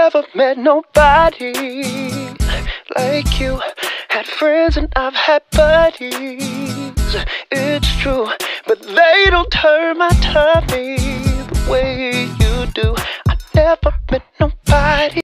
never met nobody like you. Had friends and I've had buddies, it's true, but they don't turn my tummy the way you do. I never met nobody.